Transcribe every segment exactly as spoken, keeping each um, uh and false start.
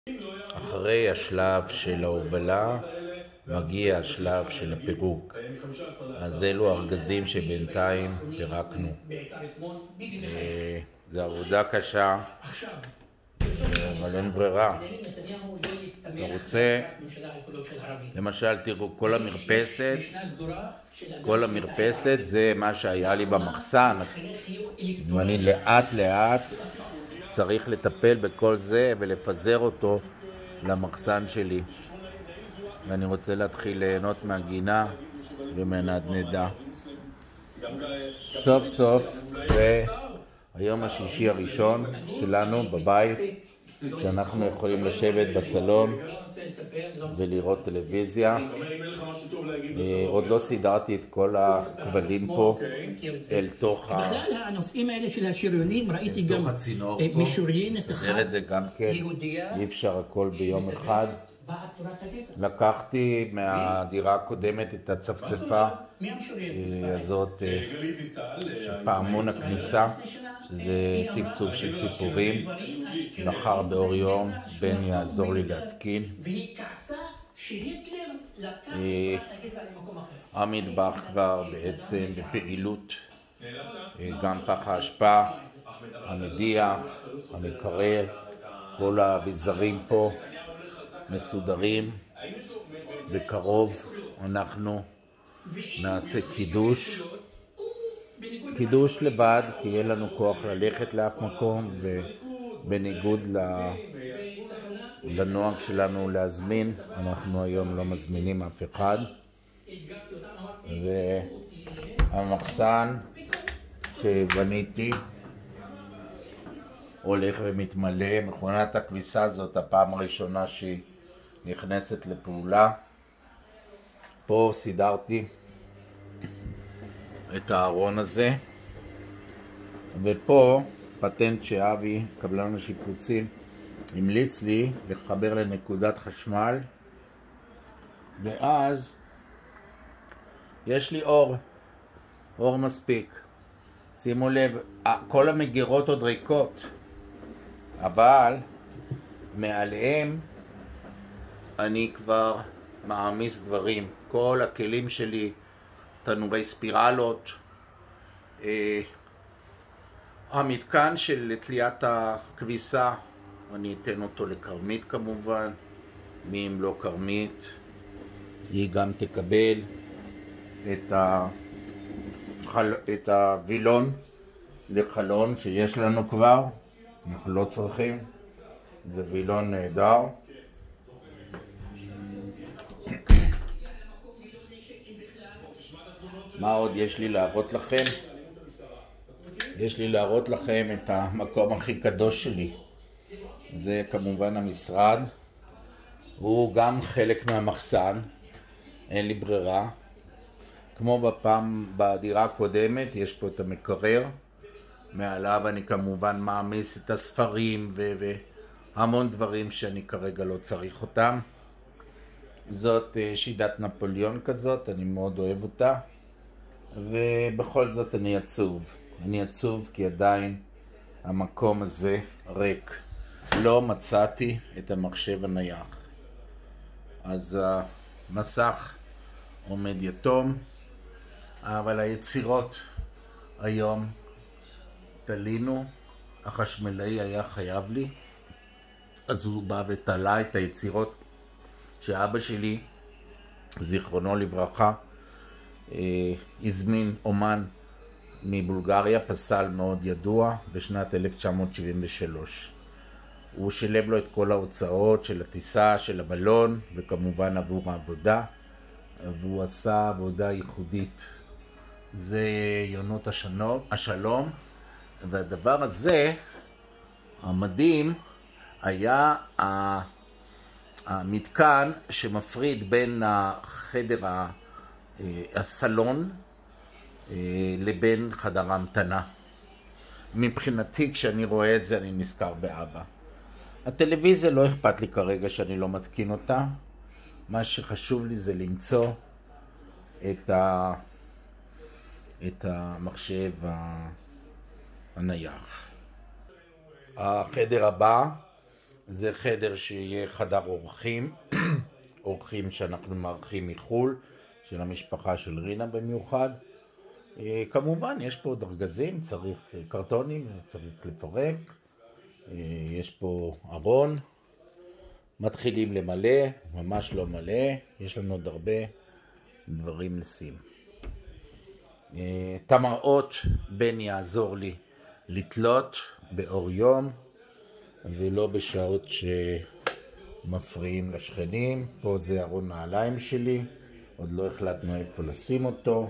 אחרי השלב של ההובלה מגיע השלב של הפירוק. אז אלו ארגזים שבינתיים פירקנו. זו עבודה קשה, אבל אין ברירה. אתה רוצה, למשל תראו, כל המרפסת, כל המרפסת זה מה שהיה לי במחסן, ואני לאט לאט צריך לטפל בכל זה ולפזר אותו למחסן שלי, ואני רוצה להתחיל ליהנות מהגינה ומהנדנדה. סוף סוף, והיום השישי הראשון שלנו בבית, שאנחנו יכולים לשבת בסלון ולראות טלוויזיה. עוד לא סידרתי את כל הכבלים פה אל תוך הנושאים האלה של השריונים. ראיתי גם משוריינת אחת יהודיה, אי אפשר הכל ביום אחד. לקחתי מהדירה הקודמת את הצפצפה הזאת, פעמון הכניסה, שזה צפצוף של ציפורים. מחר באור יום בן יעזור לי להתקין. המטבח כבר בעצם בפעילות, גם פח האשפה, המדיח, המקרר, כל האביזרים פה מסודרים. בקרוב אנחנו נעשה קידוש, קידוש לבד, כי יהיה לנו כוח ללכת לאף מקום, ובניגוד לנוהג שלנו להזמין, אנחנו היום לא מזמינים אף אחד. והמחסן שבניתי הולך ומתמלא. מכונת הכביסה זאת הפעם הראשונה שהיא נכנסת לפעולה. פה סידרתי את הארון הזה, ופה פטנט שאבי, קבלן השיפוצים, המליץ לי לחבר לנקודת חשמל, ואז יש לי אור, אור מספיק. שימו לב, כל המגירות עוד ריקות, אבל מעליהם אני כבר מעמיס דברים. כל הכלים שלי, תנורי ספירלות, אה, המתקן של תליית הכביסה, אני אתן אותו לקרמית כמובן. מי אם לא קרמית, היא גם תקבל את, ה... את הווילון לחלון שיש לנו כבר, אנחנו לא צריכים, זה וילון נהדר. מה עוד יש לי להראות לכם? יש לי להראות לכם את המקום הכי קדוש שלי. זה כמובן המשרד. הוא גם חלק מהמחסן. אין לי ברירה. כמו בפעם, בדירה הקודמת, יש פה את המקרר. מעליו אני כמובן מעמיס את הספרים והמון דברים שאני כרגע לא צריך אותם. זאת שידת נפוליאון כזאת, אני מאוד אוהב אותה. ובכל זאת אני עצוב. אני עצוב כי עדיין המקום הזה ריק. לא מצאתי את המחשב הנייח. אז המסך עומד יתום, אבל היצירות היום תלינו. החשמלאי היה חייב לי, אז הוא בא ותלה את היצירות שאבא שלי, זיכרונו לברכה, הזמין אומן מבולגריה, פסל מאוד ידוע, בשנת אלף תשע מאות שבעים ושלוש. הוא שילם לו את כל ההוצאות של הטיסה, של הבלון, וכמובן עבור העבודה, והוא עשה עבודה ייחודית. זה יונות השלום, השלום. והדבר הזה, המדהים, היה המתקן שמפריד בין החדר הסלון לבין חדר ההמתנה. מבחינתי, כשאני רואה את זה, אני נזכר באבא. הטלוויזיה לא אכפת לי כרגע שאני לא מתקין אותה. מה שחשוב לי זה למצוא את, ה... את המחשב הנייח. החדר הבא זה חדר שיהיה חדר אורחים, אורחים שאנחנו מארחים מחול, של המשפחה של רינה במיוחד. כמובן יש פה עוד ארגזים, צריך קרטונים, צריך לפרק, יש פה ארון, מתחילים למלא, ממש לא מלא, יש לנו עוד הרבה דברים לשים. את המראות בן יעזור לי לתלות באור יום ולא בשעות שמפריעים לשכנים. פה זה ארון נעליים שלי, עוד לא החלטנו איפה לשים אותו.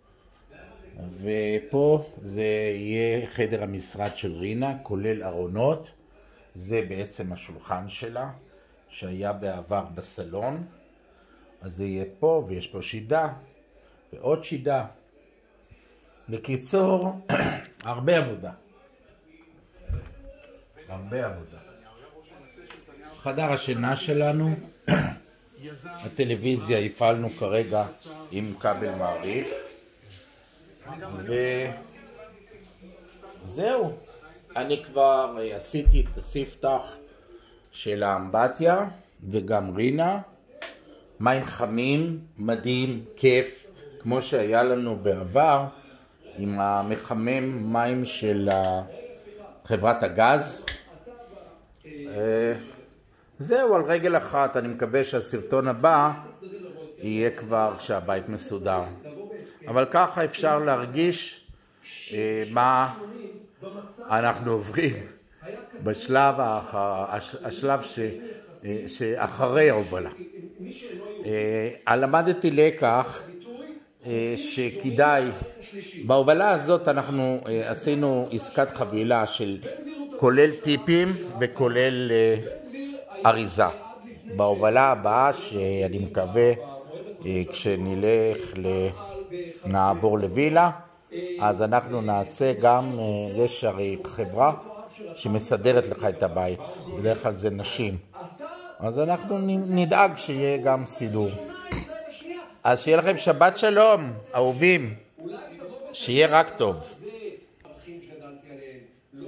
ופה זה יהיה חדר המשרד של רינה, כולל ארונות. זה בעצם השולחן שלה שהיה בעבר בסלון, אז זה יהיה פה, ויש פה שידה ועוד שידה. בקיצור, הרבה עבודה. הרבה עבודה. חדר השינה שלנו, הטלוויזיה הפעלנו כרגע עם כבל מעריך, וזהו. אני כבר עשיתי את הספתח של האמבטיה וגם רינה. מים חמים, מדהים, כיף, כמו שהיה לנו בעבר עם המחמם מים של חברת הגז. זהו, על רגל אחת. אני מקווה שהסרטון הבא יהיה כבר שהבית מסודר, אבל ככה אפשר להרגיש מה אנחנו עוברים בשלב השלב שאחרי ההובלה. למדתי לקח שכדאי, בהובלה הזאת אנחנו עשינו עסקת חבילה של כולל טיפים וכולל אריזה. בהובלה הבאה שאני מקווה כשנלך נעבור לווילה, אז אנחנו נעשה גם, יש הרי חברה שמסדרת לך את הבית, בדרך כלל זה נשים, אז אנחנו נדאג שיהיה גם סידור. אז שיהיה לכם שבת שלום, אהובים, שיהיה רק טוב.